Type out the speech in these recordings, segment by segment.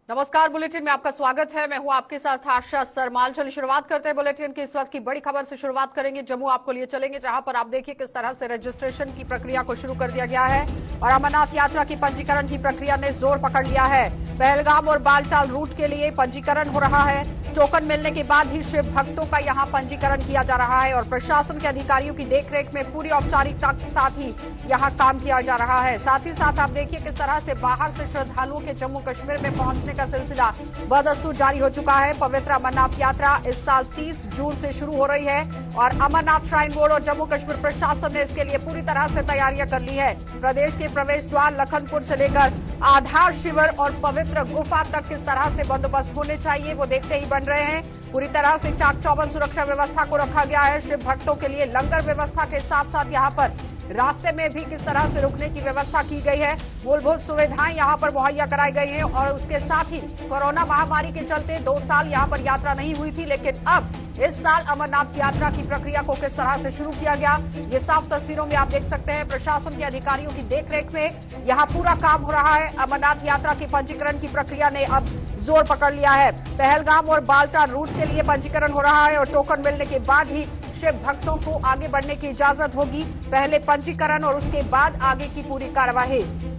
नमस्कार, बुलेटिन में आपका स्वागत है। मैं हूं आपके साथ आशा सरमाल। चलिए शुरुआत करते हैं बुलेटिन की इस वक्त की बड़ी खबर से। शुरुआत करेंगे जम्मू आपको लिए चलेंगे, जहां पर आप देखिए किस तरह से रजिस्ट्रेशन की प्रक्रिया को शुरू कर दिया गया है और अमरनाथ यात्रा की पंजीकरण की प्रक्रिया ने जोर पकड़ लिया है। पहलगाम और बालटाल रूट के लिए पंजीकरण हो रहा है। टोकन मिलने के बाद ही शिव भक्तों का यहां पंजीकरण किया जा रहा है और प्रशासन के अधिकारियों की देखरेख में पूरी औपचारिकता के साथ ही यहां काम किया जा रहा है। साथ ही साथ आप देखिए किस तरह से बाहर से श्रद्धालुओं के जम्मू कश्मीर में पहुंचने का सिलसिला बदस्तूर जारी हो चुका है। पवित्र अमरनाथ यात्रा इस साल 30 जून से शुरू हो रही है और अमरनाथ श्राइन बोर्ड और जम्मू कश्मीर प्रशासन ने इसके लिए पूरी तरह से तैयारियां कर ली है। प्रदेश के प्रवेश द्वार लखनपुर से लेकर आधार शिविर और पवित्र गुफा तक किस तरह से बंदोबस्त होने चाहिए वो देखते ही बन रहे हैं। पूरी तरह से चाक चौबंद सुरक्षा व्यवस्था को रखा गया है। शिव भक्तों के लिए लंगर व्यवस्था के साथ साथ यहाँ पर रास्ते में भी किस तरह से रुकने की व्यवस्था की गई है। मूलभूत सुविधाएं यहाँ पर मुहैया कराई गई हैं और उसके साथ ही कोरोना महामारी के चलते 2 साल यहाँ पर यात्रा नहीं हुई थी, लेकिन अब इस साल अमरनाथ यात्रा की प्रक्रिया को किस तरह से शुरू किया गया ये साफ तस्वीरों में आप देख सकते हैं। प्रशासन के अधिकारियों की देखरेख में यहाँ पूरा काम हो रहा है। अमरनाथ यात्रा की पंजीकरण की प्रक्रिया ने अब जोर पकड़ लिया है। पहलगाम और बालटाल रूट के लिए पंजीकरण हो रहा है और टोकन मिलने के बाद ही शिव भक्तों को आगे बढ़ने की इजाजत होगी। पहले पंजीकरण और उसके बाद आगे की पूरी कार्यवाही।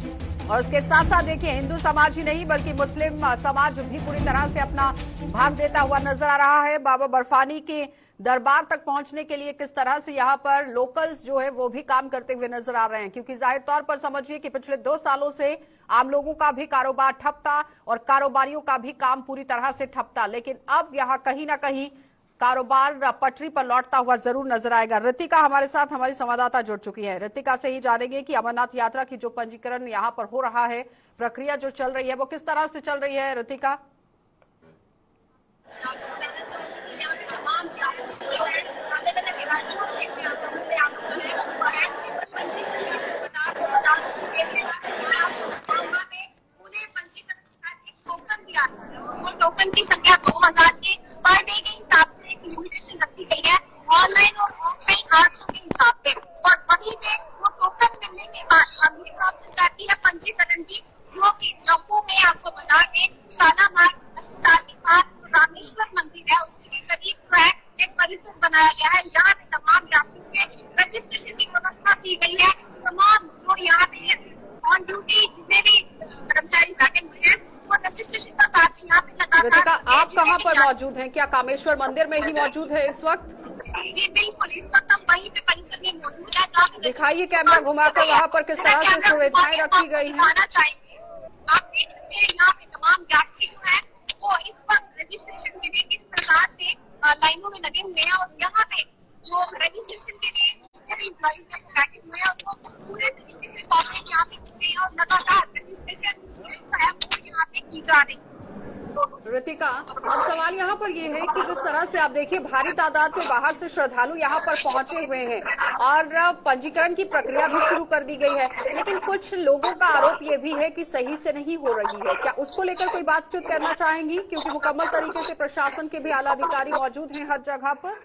और उसके साथ साथ देखिए हिंदू समाज ही नहीं बल्कि मुस्लिम समाज भी पूरी तरह से अपना भाग देता हुआ नजर आ रहा है। बाबा बर्फानी के दरबार तक पहुंचने के लिए किस तरह से यहाँ पर लोकल्स जो है वो भी काम करते हुए नजर आ रहे हैं, क्योंकि जाहिर तौर पर समझिए कि पिछले 2 सालों से आम लोगों का भी कारोबार ठप था और कारोबारियों का भी काम पूरी तरह से ठप था, लेकिन अब यहाँ कहीं ना कहीं कारोबार पटरी पर लौटता हुआ जरूर नजर आएगा। ऋतिका हमारे साथ हमारी संवाददाता जुड़ चुकी है। ऋतिका से ही जानेंगे कि अमरनाथ यात्रा की जो पंजीकरण यहाँ पर हो रहा है, प्रक्रिया जो चल रही है वो किस तरह से चल रही है। ऋतिका, टोकन की संख्या 2000 के पर डे के हिसाब से एक लिमिटेशन रखी गई है, ऑनलाइन और ऑफलाइन 800 के हिसाब से। और वहीं पे वो टोकन मिलने के बाद अगली प्रोसेस जाती है पंजीकरण की, जो कि जम्मू में आपको बता दें शालामार अस्पताल के पास जो रामेश्वर मंदिर है उसके करीब जो है एक परिसर बनाया गया है। यहाँ पे तमाम यात्रियों के रजिस्ट्रेशन की व्यवस्था की गई है। तमाम जो यहाँ पे ऑन ड्यूटी जितने भी कर्मचारी बैठे हुए हैं वो रजिस्ट्रेशन का कार्य यहाँ पे ऋतिका, आप कहाँ पर मौजूद हैं? क्या कामेश्वर मंदिर में ही मौजूद है इस वक्त? जी बिल्कुल, इस वक्त हम वहीं पे परिसर में मौजूद है। दिखाइए कैमरा घुमाकर वहाँ पर किस तरह से सुविधाएं रखी गई हैं। आप देख सकते हैं यहाँ पे तमाम यात्री जो है वो इस वक्त रजिस्ट्रेशन के लिए किस प्रकार से लाइनों में लगे हुए हैं और यहाँ पे जो रजिस्ट्रेशन के लिए जितने भी एम्प्लॉइज है वो बैठे हुए हैं और वो पूरे तरीके से कॉपरेट यहाँ पे करते हैं और लगातार रजिस्ट्रेशन जो है वो यहाँ पे की जा रही है। ऋतिका, अब सवाल यहाँ पर ये है कि जिस तरह से आप देखिए भारी तादाद में बाहर से श्रद्धालु यहाँ पर पहुंचे हुए हैं और पंजीकरण की प्रक्रिया भी शुरू कर दी गई है, लेकिन कुछ लोगों का आरोप ये भी है कि सही से नहीं हो रही है। क्या उसको लेकर कोई बातचीत करना चाहेंगी, क्योंकि मुकम्मल तरीके से प्रशासन के भी आला अधिकारी मौजूद हैं हर जगह पर?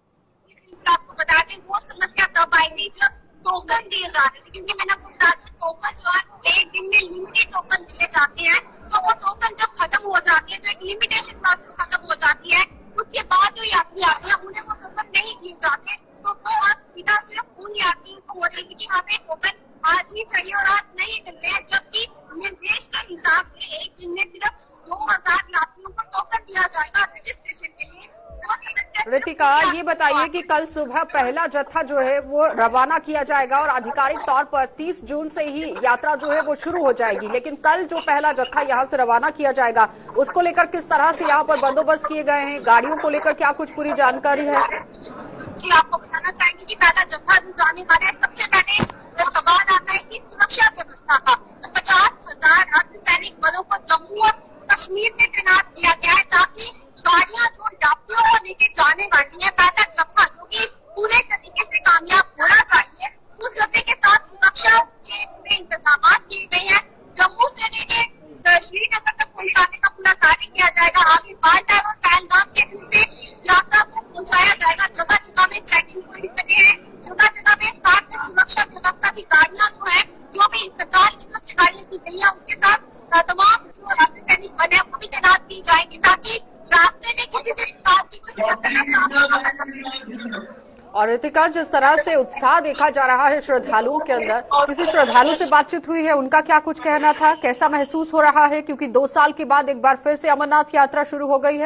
आपको बता दें वो समस्या तब आएगी जब टोकन दिए जा रहे थे, क्योंकि मैंने आपको बता दें टोकन जो है एक दिन में लिमिटेड टोकन दिए जाते हैं, तो वो टोकन जब खत्म हो जाती है जो एक लिमिटेशन प्रोसेस खत्म हो जाती है उसके बाद जो यात्री आते हैं उन्हें वो टोकन नहीं दिए जाते, तो वो सीधा सिर्फ उन यात्रियों को हो रही है कि हमें टोकन आज ही चाहिए और आज नहीं मिल रहे हैं, जबकि निर्देश के हिसाब से एक दिन में सिर्फ 2000 यात्रियों को टोकन दिया जाएगा रजिस्ट्रेशन के लिए। ऋतिका, ये बताइए कि कल सुबह पहला जत्था जो है वो रवाना किया जाएगा और आधिकारिक तौर पर 30 जून से ही यात्रा जो है वो शुरू हो जाएगी, लेकिन कल जो पहला जत्था यहाँ से रवाना किया जाएगा उसको लेकर किस तरह से यहाँ पर बंदोबस्त किए गए हैं? गाड़ियों को लेकर क्या कुछ पूरी जानकारी है? जी आपको बताना चाहेंगे कि पहला जत्था जो जाने वाला है, सबसे पहले सवाल आता है कि सुरक्षा व्यवस्था का। 50,000 अर्धसैनिक बलों को जम्मू और कश्मीर में तैनात किया गया है ताकि गाड़ियां जो यात्रियों को लेके जाने वाली है पहला जत्था जो कि पूरे तरीके से कामयाब होना चाहिए, उस जत्थे के साथ सुरक्षा के पूरे इंतजाम किए गए हैं। जम्मू से लेके श्रीनगर तक पहुंचाने का पूरा कार्य किया जाएगा। आगे बालटाल और पहलगाम के रूप से यात्रा को पहुंचाया जाएगा। जगह जगह में चेकिंग पॉइंट बने हैं, जगह जगह में साथ में सुरक्षा व्यवस्था की गाड़ियां जो है जो भी सरकारी की तरफ से गाड़ियां की गई है उसके साथ तमाम जो अर्धसैनिक बल है और रितिका, जिस तरह से उत्साह देखा जा रहा है श्रद्धालुओं के अंदर, किसी श्रद्धालु से बातचीत हुई है, उनका क्या कुछ कहना था, कैसा महसूस हो रहा है, क्योंकि 2 साल के बाद एक बार फिर से अमरनाथ यात्रा शुरू हो गई है?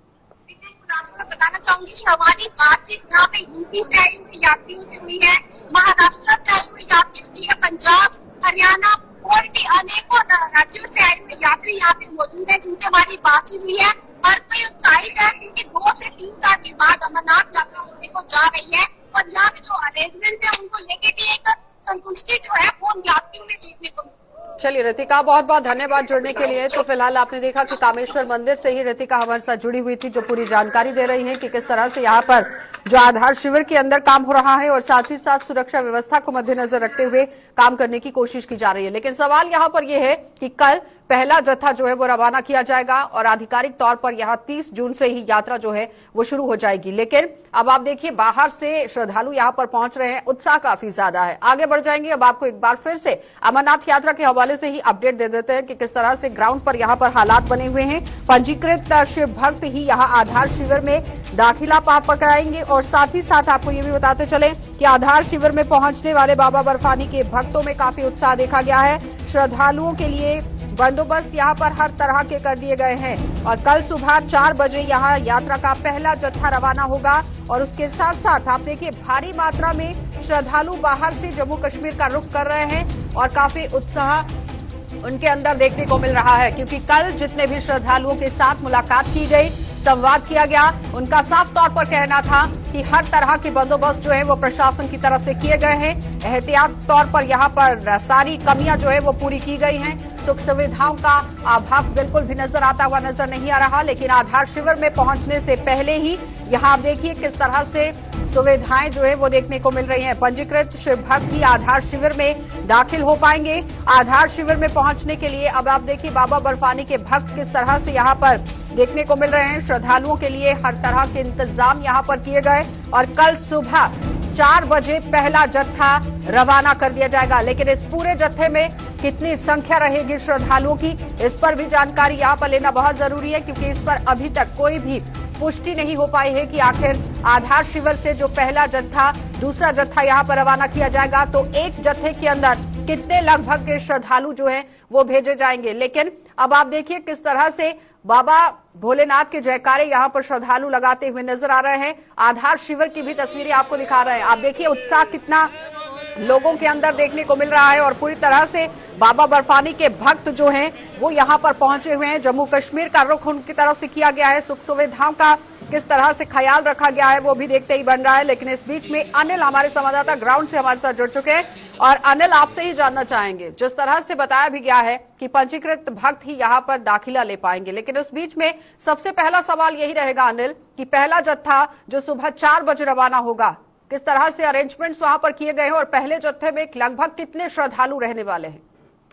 आपको बताना चाहूंगी कि हमारी बातचीत यहाँ पे यूपी से आई हुई यात्रियों से हुई है, महाराष्ट्र से आई हुई यात्रियों से, पंजाब, हरियाणा और भी अनेकों राज्यों से आए हुए यात्री यहाँ पे मौजूद है, जिनसे हमारी बातचीत हुई है। हर कोई उत्साहित है क्योंकि 2 से 3 साल के बाद अमरनाथ यात्रा होने को जा रही है और यहाँ पे जो अरेंजमेंट है उनको लेके भी एक संतुष्टि जो है वो यात्रियों में देखने को मिली। चलिए रितिका, बहुत बहुत धन्यवाद जुड़ने के लिए। तो फिलहाल आपने देखा कि कामेश्वर मंदिर से ही रितिका हमारे साथ जुड़ी हुई थी, जो पूरी जानकारी दे रही है कि किस तरह से यहाँ पर जो आधार शिविर के अंदर काम हो रहा है और साथ ही साथ सुरक्षा व्यवस्था को मद्देनजर रखते हुए काम करने की कोशिश की जा रही है। लेकिन सवाल यहाँ पर यह है कि कल पहला जत्था जो है वो रवाना किया जाएगा और आधिकारिक तौर पर यहाँ 30 जून से ही यात्रा जो है वो शुरू हो जाएगी। लेकिन अब आप देखिए, बाहर से श्रद्धालु यहाँ पर पहुंच रहे हैं, उत्साह काफी ज्यादा है। आगे बढ़ जाएंगे, अब आपको एक बार फिर से अमरनाथ यात्रा के हवाले से ही अपडेट दे देते हैं कि किस तरह से ग्राउंड पर यहाँ पर हालात बने हुए हैं। पंजीकृत शिव भक्त ही यहाँ आधार शिविर में दाखिला पकड़ाएंगे और साथ ही साथ आपको ये भी बताते चले कि आधार शिविर में पहुंचने वाले बाबा बर्फानी के भक्तों में काफी उत्साह देखा गया है। श्रद्धालुओं के लिए बंदोबस्त यहाँ पर हर तरह के कर दिए गए हैं और कल सुबह 4 बजे यहाँ यात्रा का पहला जत्था रवाना होगा। और उसके साथ साथ आप देखिए, भारी मात्रा में श्रद्धालु बाहर से जम्मू कश्मीर का रुख कर रहे हैं और काफी उत्साह उनके अंदर देखने को मिल रहा है, क्योंकि कल जितने भी श्रद्धालुओं के साथ मुलाकात की गई, संवाद किया गया, उनका साफ तौर पर कहना था कि हर तरह के बंदोबस्त जो है वो प्रशासन की तरफ से किए गए हैं। एहतियात तौर पर यहाँ पर सारी कमियां जो है वो पूरी की गई हैं। सुख सुविधाओं का अभाव बिल्कुल भी नजर आता हुआ नजर नहीं आ रहा। लेकिन आधार शिविर में पहुंचने से पहले ही यहाँ आप देखिए किस तरह से सुविधाएं जो है वो देखने को मिल रही हैं। पंजीकृत शिव भक्त ही आधार शिविर में दाखिल हो पाएंगे। आधार शिविर में पहुंचने के लिए अब आप देखिए बाबा बर्फानी के भक्त किस तरह से यहाँ पर देखने को मिल रहे हैं। श्रद्धालुओं के लिए हर तरह के इंतजाम यहाँ पर किए गए और कल सुबह 4 बजे पहला जत्था रवाना कर दिया जाएगा। लेकिन इस पूरे जत्थे में कितनी संख्या रहेगी श्रद्धालुओं की, इस पर भी जानकारी यहाँ पर लेना बहुत जरूरी है, क्योंकि इस पर अभी तक कोई भी पुष्टि नहीं हो पाई है कि आखिर आधार शिविर से जो पहला जत्था, दूसरा जत्था यहाँ पर रवाना किया जाएगा तो एक जत्थे के अंदर कितने लगभग के श्रद्धालु जो हैं वो भेजे जाएंगे। लेकिन अब आप देखिए किस तरह से बाबा भोलेनाथ के जयकारे यहाँ पर श्रद्धालु लगाते हुए नजर आ रहे हैं। आधार शिविर की भी तस्वीरें आपको दिखा रहे हैं। आप देखिए उत्साह कितना लोगों के अंदर देखने को मिल रहा है और पूरी तरह से बाबा बर्फानी के भक्त जो हैं वो यहाँ पर पहुंचे हुए हैं। जम्मू कश्मीर का रुख उनकी तरफ से किया गया है। सुख सुविधाओं का किस तरह से ख्याल रखा गया है वो भी देखते ही बन रहा है। लेकिन इस बीच में अनिल हमारे संवाददाता ग्राउंड से हमारे साथ जुड़ चुके हैं और अनिल, आपसे ही जानना चाहेंगे, जिस तरह से बताया भी गया है कि पंजीकृत भक्त ही यहाँ पर दाखिला ले पाएंगे, लेकिन उस बीच में सबसे पहला सवाल यही रहेगा अनिल कि पहला जत्था जो सुबह 4 बजे रवाना होगा, किस तरह से अरेंजमेंट्स वहां पर किए गए हैं और पहले जत्थे में लगभग कितने श्रद्धालु रहने वाले हैं?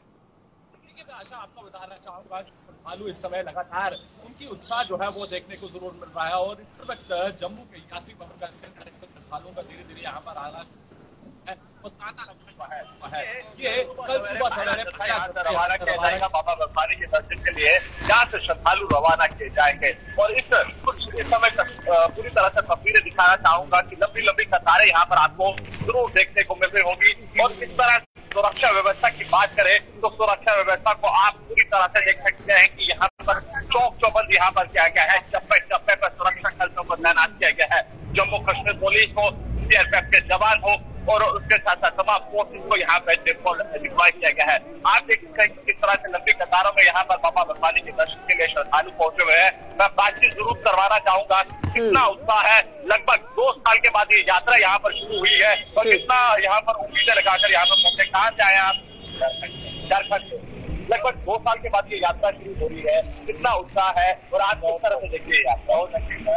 आशा, आपको बताना चाहूंगा श्रद्धालु इस समय लगातार उनकी उत्साह जो है वो देखने को जरूर मिल रहा है और इस वक्त जम्मू के यात्री श्रद्धालुओं का धीरे धीरे यहाँ पर आना है और तांता लगा है। ये कल सुबह सवेरे रवाना किया जाएगा बाबा बर्फानी के दर्शन के लिए, जहाँ से श्रद्धालु रवाना किए जाएंगे। और इस समय पूरी तरह से तस्वीरें दिखाना चाहूंगा कि लंबी लंबी कतारें यहाँ पर आपको जरूर देखने को मिल रही होगी। और इस तरह सुरक्षा व्यवस्था की बात करें तो सुरक्षा व्यवस्था को आप पूरी तरह से देख सकते हैं कि यहाँ पर चौक चौबंद यहाँ पर किया गया है। चप्पे चप्पे पर सुरक्षा कर्मियों को तैनात किया गया है। जम्मू कश्मीर पुलिस हो, सीआरपीएफ के जवान हो और उसके साथ साथ तमाम फोर्सेज को यहाँ पर डिप्लॉय किया गया है। आप देख सकते हैं किस तरह से लंबी कतारों में यहाँ पर बाबा बर्फानी के दर्शन के लिए श्रद्धालु पहुंचे हुए हैं। मैं बातचीत जरूर करवाना चाहूंगा, कितना उत्साह है। लगभग 2 साल के बाद ये यात्रा यहाँ पर शुरू हुई है और कितना यहाँ पर उम्मीदें लगाकर यहाँ पर पहुंचे। कहाँ से आए आप? झारखंड से। लगभग 2 साल के बाद ये यात्रा शुरू हो रही है, कितना उत्साह है। और आज किस तरह से देखिए यात्रा बहुत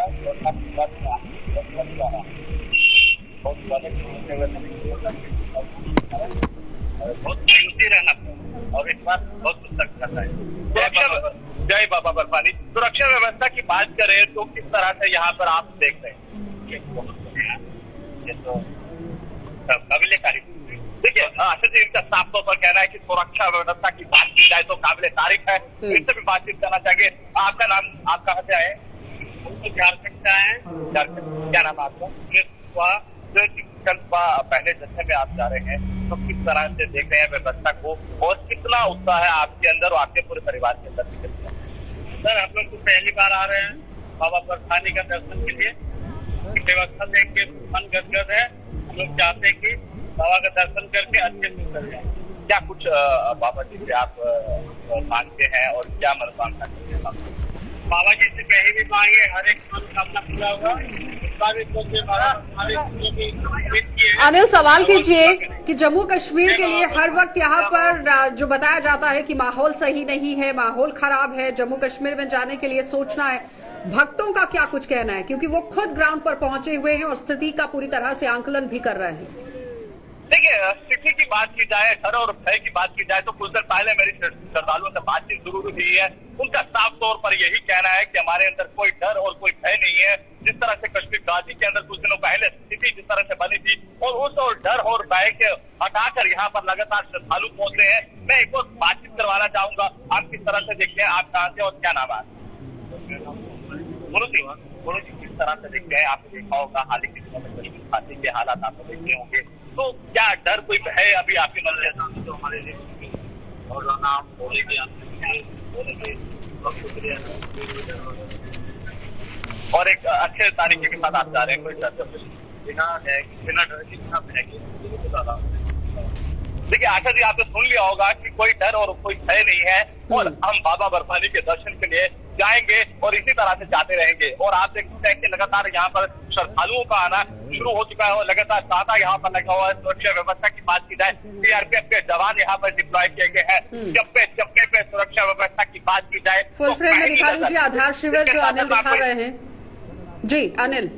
मेहनती रहना और इस बार बहुत पुस्तक करना है। जय बाबा बर्फानी। सुरक्षा व्यवस्था की बात करें तो किस तरह से यहाँ पर आप देख रहे हैं? ये तो काबिले तारीफ। देखिए, आशा जी इनका साफ तौर पर कहना है कि सुरक्षा व्यवस्था की बात की जाए तो काबिले तारीफ है। इनसे भी बातचीत करना चाहिए। आपका नाम, आप कहाँ से आए? झारखंड से आए। झारखंड, क्या नाम आपका? जो कल पहले जत्थे में आप जा रहे हैं तो किस तरह से देख रहे हैं व्यवस्था को और कितना उत्साह है आपके अंदर और आपके पूरे परिवार के अंदर निकल गया? सर, हम लोग तो पहली बार आ रहे हैं बाबा बरसानी का दर्शन के लिए। व्यवस्था देख के मन गदगद है। हम लोग चाहते हैं कि बाबा का दर्शन करके अच्छे से कर जाए। क्या कुछ बाबा जी से आप मांगते हैं और क्या मनोकामना करते हैं? बाबा जी से कहीं भी मांगे हर एक मनोकामना पूरा होगा। अनिल, सवाल कीजिए कि जम्मू कश्मीर के लिए हर वक्त यहाँ पर जो बताया जाता है कि माहौल सही नहीं है, माहौल खराब है, जम्मू कश्मीर में जाने के लिए सोचना है, भक्तों का क्या कुछ कहना है? क्योंकि वो खुद ग्राउंड पर पहुंचे हुए हैं और स्थिति का पूरी तरह से आंकलन भी कर रहे हैं। देखिए, स्थिति की बात की जाए, डर और भय की बात की जाए तो कुछ देर पहले मेरी श्रद्धालुओं से बातचीत जरूर हुई है। उनका साफ तौर पर यही कहना है कि हमारे अंदर कोई डर और कोई भय नहीं है। जिस तरह से कश्मीर घाटी के अंदर कुछ दिनों पहले स्थिति जिस तरह से बनी थी और उस और डर और भय के हटाकर यहाँ पर लगातार श्रद्धालु पहुंच रहे हैं। मैं एक और बातचीत करवाना चाहूंगा। आप किस तरह से देखते हैं, आप कहाँ से और क्या नाम है? बोलो जी, किस तरह से देखते हैं? आपने देखा होगा हाल ही के दिनों में कश्मीर घाटी के हालात आपने देखे होंगे, तो क्या डर कोई है अभी आपके मन में? तो हमारे लिए और नाम बोलेंगे और एक अच्छे तरीके के साथ आप जा रहे हैं, कोई डर बिना डर के बिना भय के। देखिए आशा जी, आपने सुन लिया होगा कि कोई डर और कोई भय नहीं है और हम बाबा बर्फानी के दर्शन के लिए जाएंगे और इसी तरह से जाते रहेंगे। और आप देख सकते हैं कि लगातार यहाँ पर श्रद्धालुओं का आना शुरू हो चुका है और लगातार तांता यहाँ पर लगा हुआ है। सुरक्षा व्यवस्था की बात की जाए, सीआरपीएफ के जवान यहाँ पर डिप्लॉय किए गए हैं। चप्पे चप्पे पे सुरक्षा व्यवस्था की बात की जाए, फुल फ्रेम में दिखा लीजिए आधार शिविर जो अनिल दिखा रहे हैं। जी अनिल,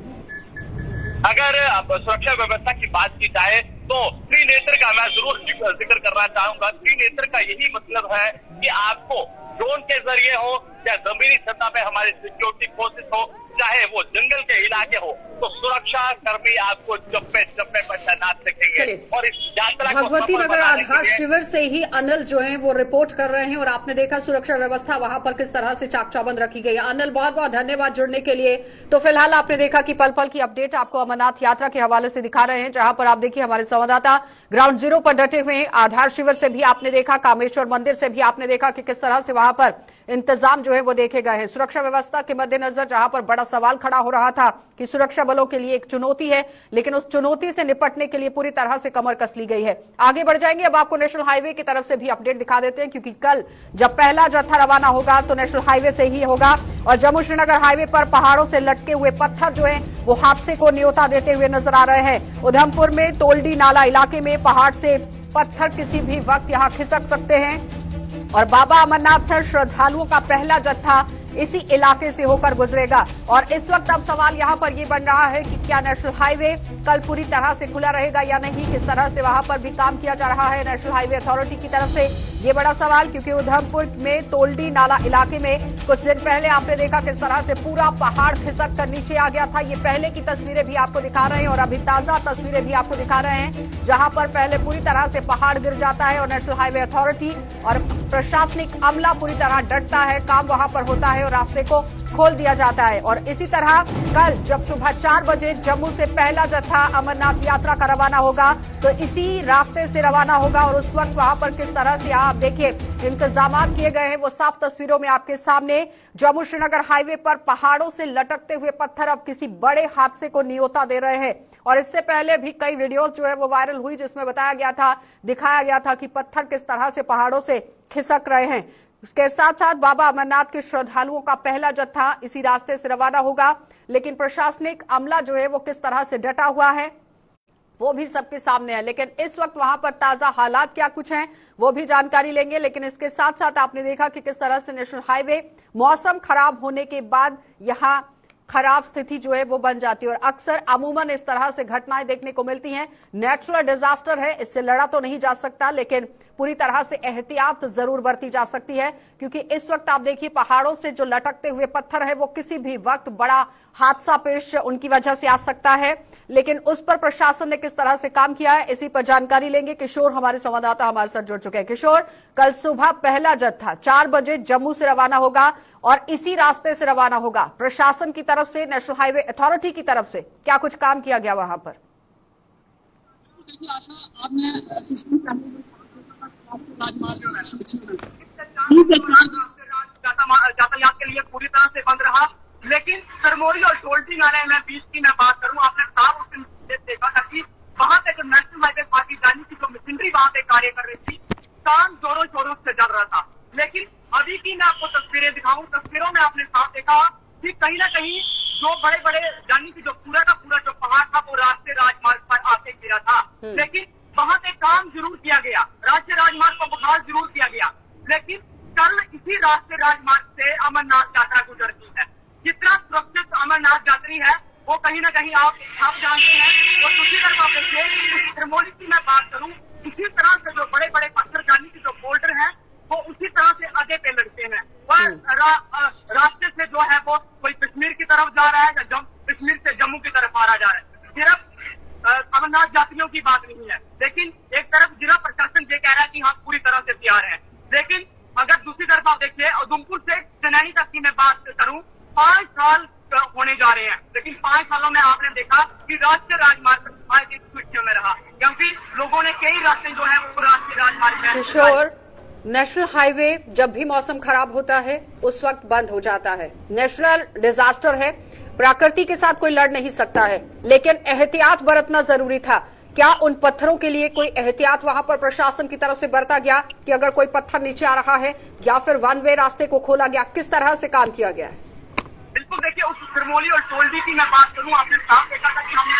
अगर सुरक्षा व्यवस्था की बात की जाए तो त्रिनेत्र का मैं जरूर जिक्र करना चाहूंगा। त्रिनेत्र का यही मतलब है कि आपको ड्रोन के जरिए हो या जमीनी सतह पे हमारी सिक्योरिटी फोर्सेस हो, चाहे वो जंगल के इलाके हो, तो सुरक्षा कर्मी आपको चप्पे चप्पे पर तैनात दिखेंगे। और इस यात्रा को भगवती नगर आधार शिविर से ही अनिल जो है वो रिपोर्ट कर रहे हैं और आपने देखा सुरक्षा व्यवस्था वहां पर किस तरह से चाक चौबंद रखी गई है। अनिल, बहुत बहुत धन्यवाद जुड़ने के लिए। तो फिलहाल आपने देखा कि पल पल की अपडेट आपको अमरनाथ यात्रा के हवाले से दिखा रहे हैं, जहां पर आप देखिए हमारे संवाददाता ग्राउंड जीरो पर डटे हुए हैं। आधार शिविर से भी आपने देखा, कामेश्वर मंदिर से भी आपने देखा कि किस तरह से वहां पर इंतजाम जो है वो देखे गए हैं। सुरक्षा व्यवस्था के मद्देनजर जहां पर बड़ा सवाल खड़ा हो रहा था कि सुरक्षा बलों के लिए एक चुनौती है, लेकिन उस चुनौती से निपटने के लिए पूरी तरह से कमर कस ली गई है। आगे बढ़ जाएंगे, अब आपको नेशनल हाईवे की तरफ से भी अपडेट दिखा देते हैं, क्योंकि कल जब पहला जत्था रवाना होगा तो नेशनल हाईवे से ही होगा और जम्मू श्रीनगर हाईवे पर पहाड़ों से लटके हुए पत्थर जो है वो हादसे को न्योता देते हुए नजर आ रहे हैं। उधमपुर में तोलडी नाला इलाके में पहाड़ से पत्थर किसी भी वक्त यहां खिसक सकते हैं और बाबा अमरनाथ श्रद्धालुओं का पहला जत्था इसी इलाके से होकर गुजरेगा। और इस वक्त अब सवाल यहां पर यह बन रहा है कि क्या नेशनल हाईवे कल पूरी तरह से खुला रहेगा या नहीं, किस तरह से वहां पर भी काम किया जा रहा है नेशनल हाईवे अथॉरिटी की तरफ से, ये बड़ा सवाल। क्योंकि उधमपुर में तोलडी नाला इलाके में कुछ दिन पहले आपने देखा किस तरह से पूरा पहाड़ खिसक कर नीचे आ गया था। ये पहले की तस्वीरें भी आपको दिखा रहे हैं और अभी ताजा तस्वीरें भी आपको दिखा रहे हैं, जहां पर पहले पूरी तरह से पहाड़ गिर जाता है और नेशनल हाईवे अथॉरिटी और प्रशासनिक अमला पूरी तरह डटता है, काम वहां पर होता है और रास्ते को खोल दिया जाता है। और इसी तरह कल जब सुबह 4 बजे जम्मू से पहला जत्था अमरनाथ यात्रा का रवाना होगा तो इसी रास्ते से रवाना होगा और उस वक्त वहां पर किस तरह से आप देखिए इंतजाम किए गए हैं वो साफ तस्वीरों में आपके सामने। जम्मू श्रीनगर हाईवे पर पहाड़ों से लटकते हुए पत्थर अब किसी बड़े हादसे को न्योता दे रहे हैं। और इससे पहले भी कई वीडियोस जो है वो वायरल हुई जिसमें बताया गया था, दिखाया गया था कि पत्थर किस तरह से पहाड़ों से खिसक रहे हैं। उसके साथ साथ बाबा अमरनाथ के श्रद्धालुओं का पहला जत्था इसी रास्ते से रवाना होगा, लेकिन प्रशासनिक अमला जो है वो किस तरह से डटा हुआ है वो भी सबके सामने है। लेकिन इस वक्त वहां पर ताजा हालात क्या कुछ हैं वो भी जानकारी लेंगे। लेकिन इसके साथ साथ आपने देखा कि किस तरह से नेशनल हाईवे मौसम खराब होने के बाद यहां खराब स्थिति जो है वो बन जाती है और अक्सर अमूमन इस तरह से घटनाएं देखने को मिलती हैं। नेचुरल डिजास्टर है, इससे लड़ा तो नहीं जा सकता, लेकिन पूरी तरह से एहतियात जरूर बरती जा सकती है। क्योंकि इस वक्त आप देखिए पहाड़ों से जो लटकते हुए पत्थर है वो किसी भी वक्त बड़ा हादसा पेश उनकी वजह से आ सकता है, लेकिन उस पर प्रशासन ने किस तरह से काम किया है इसी पर जानकारी लेंगे। किशोर हमारे संवाददाता हमारे साथ जुड़ चुके हैं। किशोर, कल सुबह पहला जत्था 4 बजे जम्मू से रवाना होगा और इसी रास्ते से रवाना होगा। प्रशासन की तरफ से, नेशनल हाईवे अथॉरिटी की तरफ से क्या कुछ काम किया गया वहां पर? देखिए आशा, आपने राजमार्ग यातायात के लिए पूरी तरह से बंद रहा, लेकिन सरमोरी और टोल्टी नाले में बीच की मैं बात करूं, आपने साफ उस दिन देखा था कि वहां पे जो नेशनल हाईवे पार्टी जाने की जो मशीनरी वहां पे कार्य कर रही थी, काम जोरों शोरों से चल रहा था। लेकिन अभी की मैं आपको तस्वीरें दिखाऊं, तस्वीरों में आपने साफ देखा कि कहीं ना कहीं जो बड़े बड़े जानी की जो पूरा का पूरा जो पहाड़ था वो राष्ट्रीय राजमार्ग पर आके गिरा था, लेकिन वहां पे काम जरूर किया गया, राष्ट्रीय राजमार्ग को बहाल जरूर किया गया। लेकिन कल इसी राष्ट्रीय राजमार्ग से अमरनाथ यात्रा गुजरती है। जितना सुरक्षित अमरनाथ यात्री है वो कहीं ना कहीं आप जानते हैं। और दूसरी तरफ आप देखिए त्रिमोली की मैं बात करूं, इसी तरह से जो बड़े बड़े पत्थर जानी की जो बोल्डर है वो उसी तरह से आगे पे लड़ते हैं। वह रास्ते से जो है वो कोई कश्मीर की तरफ जा रहा है या कश्मीर से जम्मू की तरफ आ रहा जा रहा है। सिर्फ अमरनाथ यात्रियों की बात नहीं है, लेकिन एक तरफ जिला प्रशासन ये कह रहा है कि हम पूरी तरह से तैयार हैं, लेकिन अगर दूसरी तरफ आप देखिए उधमपुर से चनैनी तक की मैं बात करूं, 5 साल होने जा रहे हैं, लेकिन 5 सालों में आपने देखा कि राष्ट्रीय राजमार्ग सुर्खियों में रहा, क्योंकि लोगों ने कई रास्ते जो है वो राष्ट्रीय राजमार्ग में। किशोर, नेशनल हाईवे जब भी मौसम खराब होता है उस वक्त बंद हो जाता है। नेशनल डिजास्टर है, प्रकृति के साथ कोई लड़ नहीं सकता है, लेकिन एहतियात बरतना जरूरी था। क्या उन पत्थरों के लिए कोई एहतियात वहां पर प्रशासन की तरफ से बरता गया कि अगर कोई पत्थर नीचे आ रहा है, या फिर वन वे रास्ते को खोला गया? किस तरह से काम किया गया है? बिल्कुल, देखिए उस सिरमौली और टोल्डी की मैं बात करूं, आपने साफ देखा था कि हमने,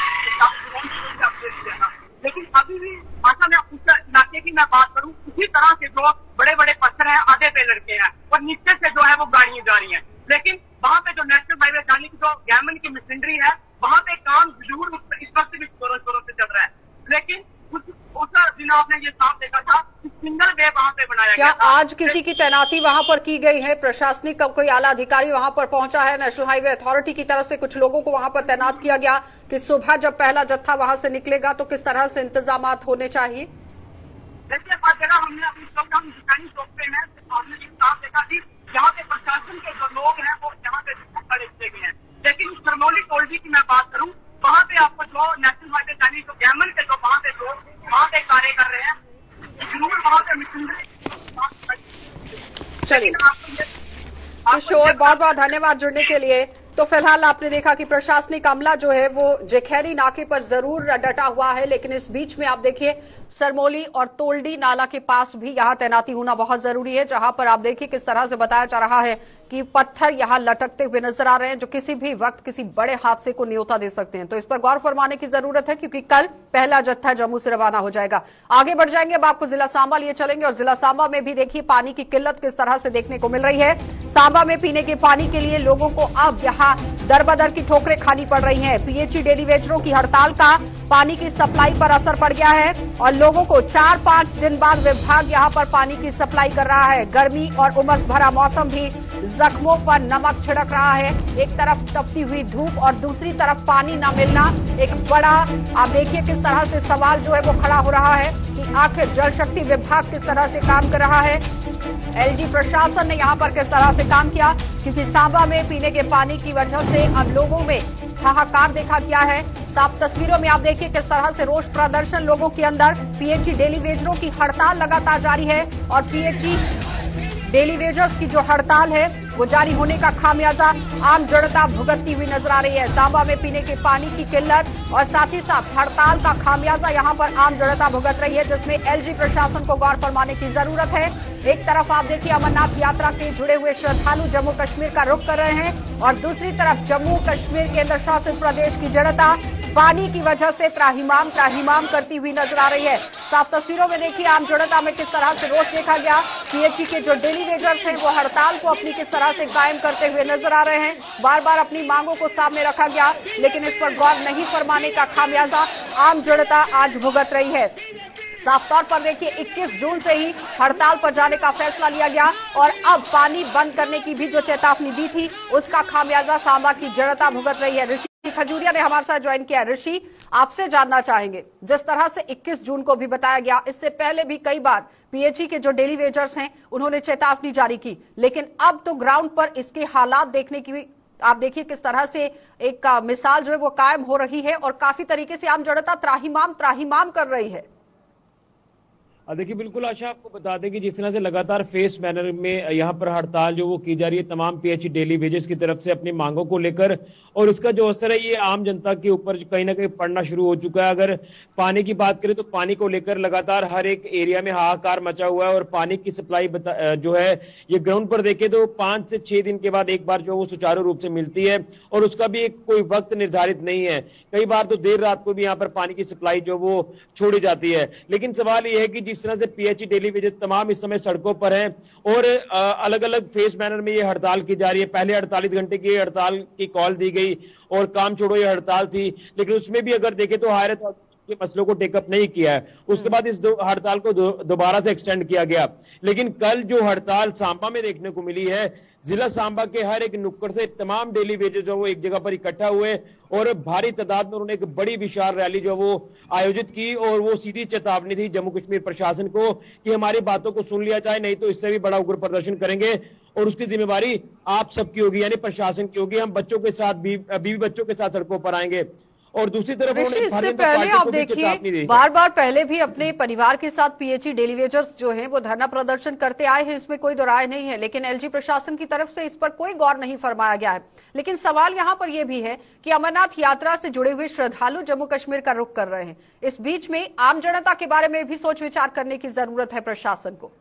लेकिन अभी भी आशा में उस इलाके की मैं बात करूं, उसी तरह से जो बड़े बड़े पत्थर हैं आधे पे लड़के हैं और नीचे से जो है वो गाड़ियां जा रही हैं। लेकिन वहां पे जो नेशनल हाईवे जाने की जो गैमन की मशीनरी है वहां पे काम जरूर इस वक्त भी जोरों शोरों से चल रहा है, लेकिन उस दिन आपने ये साफ देखा था कि सिंगल वे वहां पे बनाया गया था। क्या आज किसी की तैनाती वहां पर की गई है? प्रशासनिक कोई आला अधिकारी वहां पर पहुंचा है? नेशनल हाईवे अथॉरिटी की तरफ से कुछ लोगों को वहां पर तैनात किया गया कि सुबह जब पहला जत्था वहां से निकलेगा तो किस तरह से इंतजाम होने चाहिए? देखिए हर जगह हमने अपनी चौक पे है, हमने ये साफ देखा कि यहाँ पे प्रशासन के जो लोग हैं वो यहाँ पे खड़े किए हैं। लेकिन सरमौली टोल्डी की मैं बात करूँ, वहाँ पे आपको जो नेशनल हाईवे जानी जो गैमन के जो वहाँ पे लोग वहाँ पे कार्य कर रहे हैं, जरूर वहाँ पे मशीनरी। चलिए किशोर, बहुत बहुत धन्यवाद जुड़ने के लिए। तो फिलहाल आपने देखा कि प्रशासनिक अमला जो है वो जखैरी नाके पर जरूर डटा हुआ है, लेकिन इस बीच में आप देखिए सरमौली और तोल्डी नाला के पास भी यहां तैनाती होना बहुत जरूरी है, जहां पर आप देखिए किस तरह से बताया जा रहा है कि पत्थर यहां लटकते हुए नजर आ रहे हैं जो किसी भी वक्त किसी बड़े हादसे को न्योता दे सकते हैं। तो इस पर गौर फरमाने की जरूरत है, क्योंकि कल पहला जत्था जम्मू से रवाना हो जाएगा। आगे बढ़ जाएंगे, अब आपको जिला सांबा लिए चलेंगे और जिला सांबा में भी देखिए पानी की किल्लत किस तरह से देखने को मिल रही है। सांबा में पीने के पानी के लिए लोगों को अब यहाँ दरबदर की ठोकरें खानी पड़ रही हैं। पीएचई डेली वेजरों की हड़ताल का पानी की सप्लाई पर असर पड़ गया है और लोगों को 4-5 दिन बाद विभाग यहां पर पानी की सप्लाई कर रहा है। गर्मी और उमस भरा मौसम भी जख्मों पर नमक छिड़क रहा है। एक तरफ तपती हुई धूप और दूसरी तरफ पानी न मिलना एक बड़ा, आप देखिए किस तरह से सवाल जो है वो खड़ा हो रहा है कि आखिर जल शक्ति विभाग किस तरह से काम कर रहा है। एलजी प्रशासन ने यहां पर किस तरह से काम किया, क्योंकि सांबा में पीने के पानी की वजह से अब लोगों में हाहाकार देखा गया है। साफ तस्वीरों में आप देखिए किस तरह से रोष प्रदर्शन लोगों के अंदर। पीएचई डेली वेजरों की हड़ताल लगातार जारी है और पीएचई डेली वेजर्स की जो हड़ताल है वो जारी होने का खामियाजा आम जनता भुगतती हुई नजर आ रही है। सांबा में पीने के पानी की किल्लत और साथ ही साथ हड़ताल का खामियाजा यहां पर आम जनता भुगत रही है, जिसमें एलजी प्रशासन को गौर फरमाने की जरूरत है। एक तरफ आप देखिए अमरनाथ यात्रा के जुड़े हुए श्रद्धालु जम्मू कश्मीर का रुख कर रहे हैं और दूसरी तरफ जम्मू कश्मीर केंद्र शासित प्रदेश की जनता पानी की वजह से त्राहिमाम करती हुई नजर आ रही है। साफ तस्वीरों में देखिए आम जनता में किस तरह से रोष देखा गया। पीएचई के जो डेली वेजर्स हैं वो हड़ताल को अपनी किस तरह से कायम करते हुए नजर आ रहे हैं। बार बार अपनी मांगों को सामने रखा गया, लेकिन इस पर गौर नहीं फरमाने का खामियाजा आम जनता आज भुगत रही है। साफ तौर पर देखिए 21 जून से ही हड़ताल पर जाने का फैसला लिया गया और अब पानी बंद करने की भी जो चेतावनी दी थी उसका खामियाजा सांबा की जनता भुगत रही है। ऋषि खजूरिया ने हमारे साथ ज्वाइन किया। ऋषि, आपसे जानना चाहेंगे, जिस तरह से 21 जून को भी बताया गया, इससे पहले भी कई बार पीएचई के जो डेली वेजर्स हैं उन्होंने चेतावनी जारी की, लेकिन अब तो ग्राउंड पर इसके हालात देखने की आप देखिए किस तरह से एक मिसाल जो है वो कायम हो रही है और काफी तरीके से आम जनता त्राहिमाम त्राहिमाम कर रही है। देखिए बिल्कुल आशा, आपको बता दें कि जिस तरह से लगातार फेस बैनर में यहाँ पर हड़ताल जो वो की जा रही है तमाम पीएचई डेली वेजेस की तरफ से अपनी मांगों को लेकर, और इसका जो असर है ये आम जनता के ऊपर कहीं ना कहीं पड़ना शुरू हो चुका है। अगर पानी की बात करें तो पानी को लेकर लगातार हर एक एरिया में हाहाकार मचा हुआ है और पानी की सप्लाई जो है ये ग्राउंड पर देखे तो 5 से 6 दिन के बाद एक बार जो वो सुचारू रूप से मिलती है और उसका भी एक कोई वक्त निर्धारित नहीं है। कई बार तो देर रात को भी यहाँ पर पानी की सप्लाई जो वो छोड़ी जाती है। लेकिन सवाल यह है कि जिस तरह से पीएचई डेली वेजेस तमाम इस समय सड़कों पर हैं और अलग अलग फेस बैनर में ये हड़ताल की जा रही है। पहले 48 घंटे की हड़ताल की कॉल दी गई और काम छोड़ो ये हड़ताल थी, लेकिन उसमें भी अगर देखें तो हायर के मसलों को टेकअप नहीं किया है। उसके बाद इस हड़ताल को दोबारा से एक्सटेंड किया गया। लेकिन कल जो हड़ताल सांबा में देखने को मिली है, जिला सांबा के हर एक नुक्कड़ से तमाम डेली वेजेस जो वो एक जगह पर इकट्ठा हुए और भारी तादाद में उन्होंने एक बड़ी विशाल रैली जो वो आयोजित की और वो सीधी चेतावनी थी जम्मू कश्मीर प्रशासन को कि हमारी बातों को सुन लिया जाए, नहीं तो इससे भी बड़ा उग्र प्रदर्शन करेंगे और उसकी जिम्मेवारी आप सबकी होगी, यानी प्रशासन की होगी। हम बच्चों के साथ बीवी बच्चों के साथ सड़कों पर आएंगे। और दूसरी तरफ इससे पहले आप देखिए बार बार पहले भी अपने परिवार के साथ पीएचई डेली वेजर्स जो हैं वो धरना प्रदर्शन करते आए हैं, इसमें कोई दो राय नहीं है, लेकिन एलजी प्रशासन की तरफ से इस पर कोई गौर नहीं फरमाया गया है। लेकिन सवाल यहाँ पर यह भी है कि अमरनाथ यात्रा से जुड़े हुए श्रद्धालु जम्मू कश्मीर का रुख कर रहे हैं। इस बीच में आम जनता के बारे में भी सोच विचार करने की जरूरत है प्रशासन को।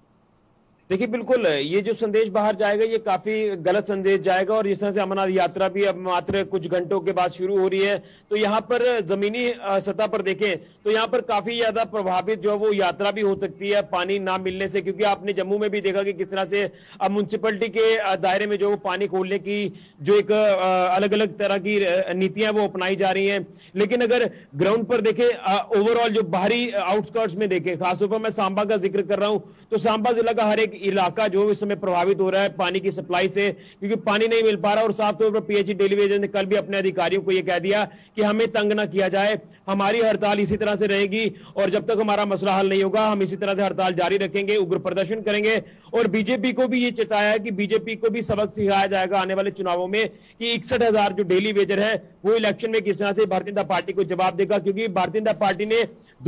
देखिए बिल्कुल ये जो संदेश बाहर जाएगा ये काफी गलत संदेश जाएगा और जिस तरह से अमरनाथ यात्रा भी अब मात्र कुछ घंटों के बाद शुरू हो रही है तो यहाँ पर जमीनी सतह पर देखें तो यहाँ पर काफी ज्यादा प्रभावित जो वो यात्रा भी हो सकती है पानी ना मिलने से, क्योंकि आपने जम्मू में भी देखा कि किस तरह से अब म्युनिसिपैलिटी के दायरे में जो पानी खोलने की जो एक अलग अलग तरह की नीतियां वो अपनाई जा रही हैं। लेकिन अगर ग्राउंड पर देखें ओवरऑल जो बाहरी आउटस्कर्ट्स में देखें, खासतौर पर मैं सांबा का जिक्र कर रहा हूं तो सांबा जिला का हर एक इलाका जो इस समय प्रभावित हो रहा है पानी की सप्लाई से, क्योंकि पानी नहीं मिल पा रहा। और साफ तौर पर पीएचई डेली वेजर्स ने कल भी अपने अधिकारियों को यह कह दिया कि हमें तंग ना किया जाए, हमारी हड़ताल इसी तरह से रहेगी और जब तक हमारा मसला हल नहीं होगा हम इसी तरह से हड़ताल जारी रखेंगे, उग्र प्रदर्शन करेंगे। और बीजेपी को भी ये चेताया है कि बीजेपी को भी सबक सिखाया जाएगा आने वाले चुनावों में कि 61,000 जो डेली वेजर है वो इलेक्शन में किस तरह से भारतीय जनता पार्टी को जवाब देगा, क्योंकि भारतीय जनता पार्टी ने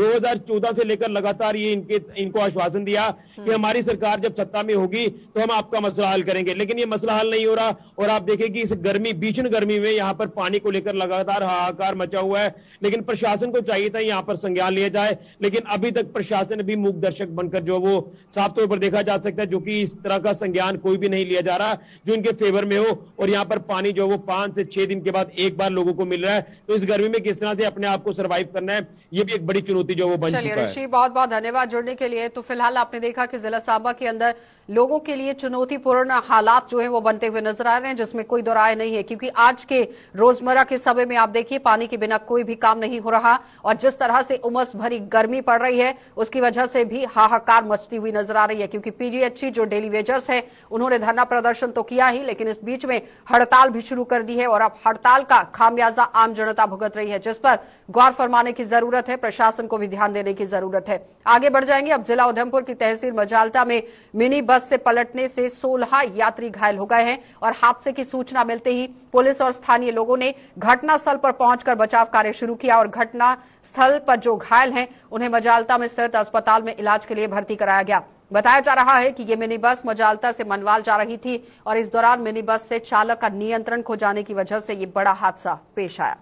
2014 से लेकर लगातार ये इनको आश्वासन दिया कि हमारी सरकार जब सत्ता में होगी तो हम आपका मसला हल करेंगे। लेकिन ये मसला हल नहीं हो रहा और आप देखें कि इस भीषण गर्मी में यहाँ पर पानी को लेकर लगातार हाहाकार मचा हुआ है। लेकिन प्रशासन को चाहिए था यहाँ पर संज्ञान लिया जाए, लेकिन अभी तक प्रशासन भी मूक दर्शक बनकर जो वो साफ तौर पर देखा जा सकता है, जो कि इस तरह का संज्ञान कोई भी नहीं लिया जा रहा जो इनके फेवर में हो। और यहाँ पर पानी जो वो 5 से 6 दिन के बाद एक बार लोगों को मिल रहा है, तो इस गर्मी में किस तरह से अपने आप को सर्वाइव करना है ये भी एक बड़ी चुनौती जो वो बन चुका है। ऋषि बहुत बहुत धन्यवाद जुड़ने के लिए। तो फिलहाल आपने देखा कि जिला सांबा के अंदर लोगों के लिए चुनौतीपूर्ण हालात जो है वो बनते हुए नजर आ रहे हैं, जिसमें कोई दो राय नहीं है, क्योंकि आज के रोजमर्रा के समय में आप देखिए पानी के बिना कोई भी काम नहीं हो रहा और जिस तरह से उमस भरी गर्मी पड़ रही है उसकी वजह से भी हाहाकार मचती हुई नजर आ रही है। क्योंकि पीजीएचई जो डेली वेजर्स है उन्होंने धरना प्रदर्शन तो किया ही, लेकिन इस बीच में हड़ताल भी शुरू कर दी है और अब हड़ताल का खामियाजा आम जनता भुगत रही है, जिस पर गौर फरमाने की जरूरत है, प्रशासन को भी ध्यान देने की जरूरत है। आगे बढ़ जाएंगे। अब जिला उधमपुर की तहसील मजालता में मिनी बस से पलटने से 16 यात्री घायल हो गए हैं और हादसे की सूचना मिलते ही पुलिस और स्थानीय लोगों ने घटनास्थल पर पहुंचकर बचाव कार्य शुरू किया और घटना स्थल पर जो घायल हैं उन्हें मजालता में स्थित अस्पताल में इलाज के लिए भर्ती कराया गया। बताया जा रहा है कि ये मिनी बस मजालता से मनवाल जा रही थी और इस दौरान मिनी बस से चालक का नियंत्रण खो जाने की वजह से ये बड़ा हादसा पेश आया।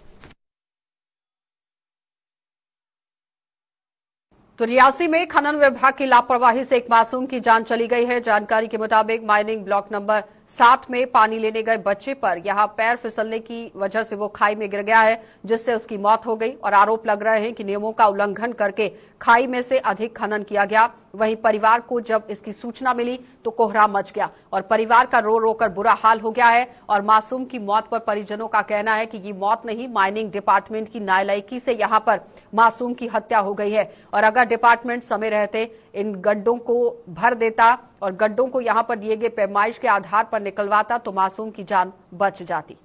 तो रियासी में खनन विभाग की लापरवाही से एक मासूम की जान चली गई है। जानकारी के मुताबिक माइनिंग ब्लॉक नंबर 7 में पानी लेने गए बच्चे पर यहां पैर फिसलने की वजह से वो खाई में गिर गया है, जिससे उसकी मौत हो गई और आरोप लग रहे हैं कि नियमों का उल्लंघन करके खाई में से अधिक खनन किया गया। वहीं परिवार को जब इसकी सूचना मिली तो कोहराम मच गया और परिवार का रो रो कर बुरा हाल हो गया है और मासूम की मौत पर परिजनों का कहना है कि ये मौत नहीं, माइनिंग डिपार्टमेंट की नालायकी से यहां पर मासूम की हत्या हो गई है और अगर डिपार्टमेंट समय रहते इन गड्ढों को भर देता और गड्ढों को यहां पर दिए गए पैमाइश के आधार पर निकलवाता तो मासूम की जान बच जाती।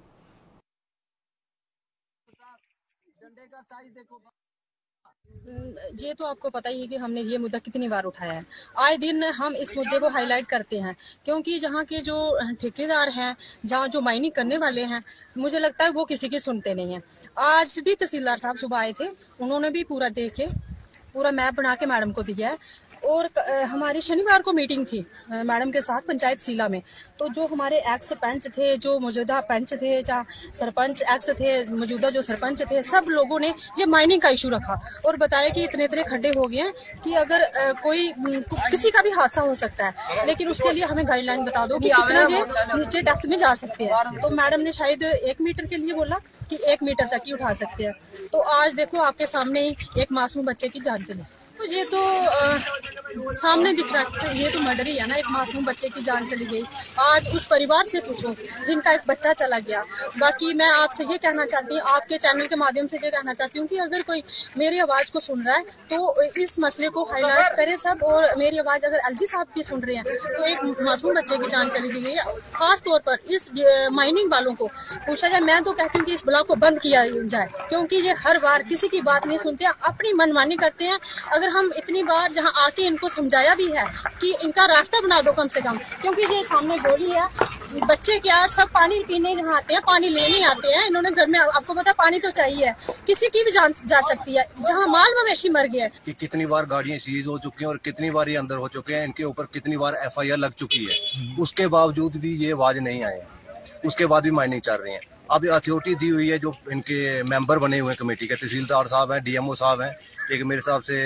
ये तो आपको पता ही है कि हमने ये मुद्दा कितनी बार उठाया है। आए दिन हम इस मुद्दे को हाईलाइट करते हैं, क्योंकि जहाँ के जो ठेकेदार हैं, जहाँ जो माइनिंग करने वाले हैं, मुझे लगता है वो किसी की सुनते नहीं हैं। आज भी तहसीलदार साहब सुबह आए थे, उन्होंने भी पूरा देखे, पूरा मैप बना के मैडम को दिया है। और हमारी शनिवार को मीटिंग थी मैडम के साथ पंचायत सीला में। तो जो हमारे एक्स पंच थे, जो मौजूदा पंच थे, या सरपंच एक्स थे, मौजूदा जो सरपंच थे, सब लोगों ने ये माइनिंग का इशू रखा और बताया कि इतने इतने खड्डे हो गए हैं कि अगर किसी का भी हादसा हो सकता है, लेकिन उसके लिए हमें गाइडलाइन बता दो कि कितना ये नीचे डेप्थ में जा सकते हैं। तो मैडम ने शायद 1 मीटर के लिए बोला कि 1 मीटर तक ही उठा सकते हैं। तो आज देखो आपके सामने ही एक मासूम बच्चे की जान चली। तो ये तो सामने दिख रहा है, ये तो मर्डर ही है ना। एक मासूम बच्चे की जान चली गई। आज उस परिवार से पूछो जिनका एक बच्चा चला गया। बाकी मैं आपसे ये कहना चाहती हूँ, आपके चैनल के माध्यम से ये कहना चाहती हूँ कि अगर कोई मेरी आवाज को सुन रहा है तो इस मसले को हाईलाइट करे सब। और मेरी आवाज अगर एलजी साहब की सुन रहे हैं तो एक मासूम बच्चे की जान चली गई है। खास तौर पर इस माइनिंग वालों को पूछा जाए, मैं तो कहती हूँ कि इस ब्लॉक को बंद किया जाए, क्योंकि ये हर बार किसी की बात नहीं सुनते, अपनी मनमानी करते हैं। अगर हम इतनी बार जहां आके इनको समझाया भी है कि इनका रास्ता बना दो कम से कम, क्योंकि ये सामने गोली है, बच्चे क्या सब पानी पीने यहाँ आते हैं, पानी लेने आते हैं। इन्होंने घर में, आपको पता पानी तो चाहिए, किसी की भी जान जा सकती है। जहाँ माल मवेशी मर गया है कि कितनी बार गाड़ियां सीज हो चुकी हैं और कितनी बार ये अंदर हो चुके हैं, इनके ऊपर कितनी बार FIR लग चुकी है, उसके बावजूद भी ये आवाज नहीं आए, उसके बाद भी माइनिंग चल रही है। अब अथॉरिटी दी हुई है, जो इनके मेंबर बने हुए हैं कमेटी के, तहसीलदार साहब हैं, DMO साहब हैं, एक मेरे हिसाब से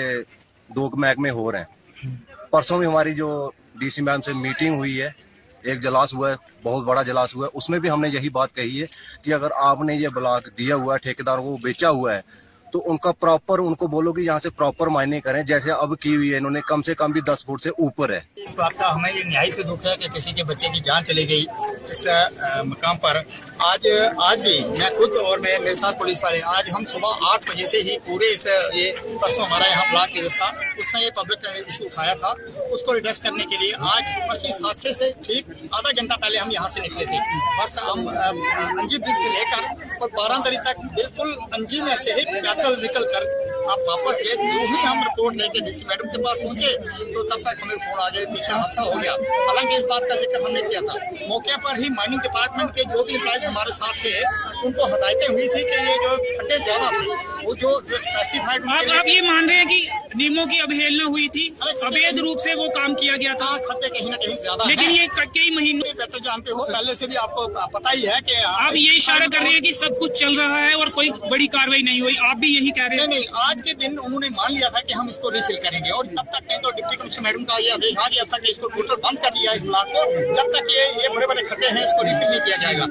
2 महकमे हो रहे हैं। परसों भी हमारी जो DC मैम से मीटिंग हुई है, एक जलास हुआ है, बहुत बड़ा जलास हुआ है, उसमें भी हमने यही बात कही है कि अगर आपने ये ब्लॉक दिया हुआ है, ठेकेदारों को बेचा हुआ है, तो उनका प्रॉपर उनको बोलो कि यहाँ से प्रॉपर माइनिंग करें, जैसे अब की हुई है इन्होंने, कम से कम भी 10 फुट से ऊपर है। इस बात का हमें ये न्यायिक दुख है कि किसी के बच्चे की जान चली गई इस मकाम पर। आज भी मैं खुद और मेरे साथ पुलिस वाले, आज हम सुबह 8 बजे से ही पूरे ये परसों हमारा यहाँ ब्लॉक की व्यवस्था, उसमें ये पब्लिक इशू उठाया था, उसको रिड्रेस करने के लिए आज बस इस हादसे से ठीक आधा घंटा पहले हम यहाँ से निकले थे। बस हम अंजी ब्रिज से लेकर और बारांदरी तक बिल्कुल अंजी में से ही पैदल निकल कर आप वापस गए। यूं ही हम रिपोर्ट लेके DC मैडम के पास पहुंचे तो तब तक हमें फोन आ गया, पीछे हादसा हो गया। हालांकि इस बात का जिक्र हमने किया था, मौके पर ही माइनिंग डिपार्टमेंट के जो भी एम्प्लॉइज हमारे साथ थे उनको हदायतें हुई थी कि ये जो खड्डे ज्यादा थे, वो जो स्पेसिफाइड। आप ये मान रहे हैं कि नियमों की अवहेलना हुई थी, अवैध रूप से वो काम किया गया था? खड्डे कहीं न कहीं ज्यादा, लेकिन ये कई महीनों बेहतर जानते हो, पहले से भी आपको पता ही है कि आप ये इशारा कर रहे हैं कि सब कुछ चल रहा है और कोई बड़ी कार्रवाई नहीं हुई, आप भी यही कह रहे हैं? नहीं, आज के दिन उन्होंने मान लिया था कि हम इसको रिफिल करेंगे, और तब तक नहीं तो डिप्टी कमिश्नर मैडम का ये आदेश आ गया था कि इसको टोटल बंद कर दिया इस ब्लॉक को, जब तक ये बड़े बड़े खड्डे हैं इसको रिफिल नहीं किया जाएगा।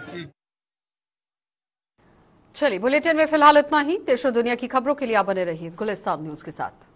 चलिए, बुलेटिन में फिलहाल इतना ही। देश और दुनिया की खबरों के लिए आप बने रहिए गुलिस्तान न्यूज के साथ।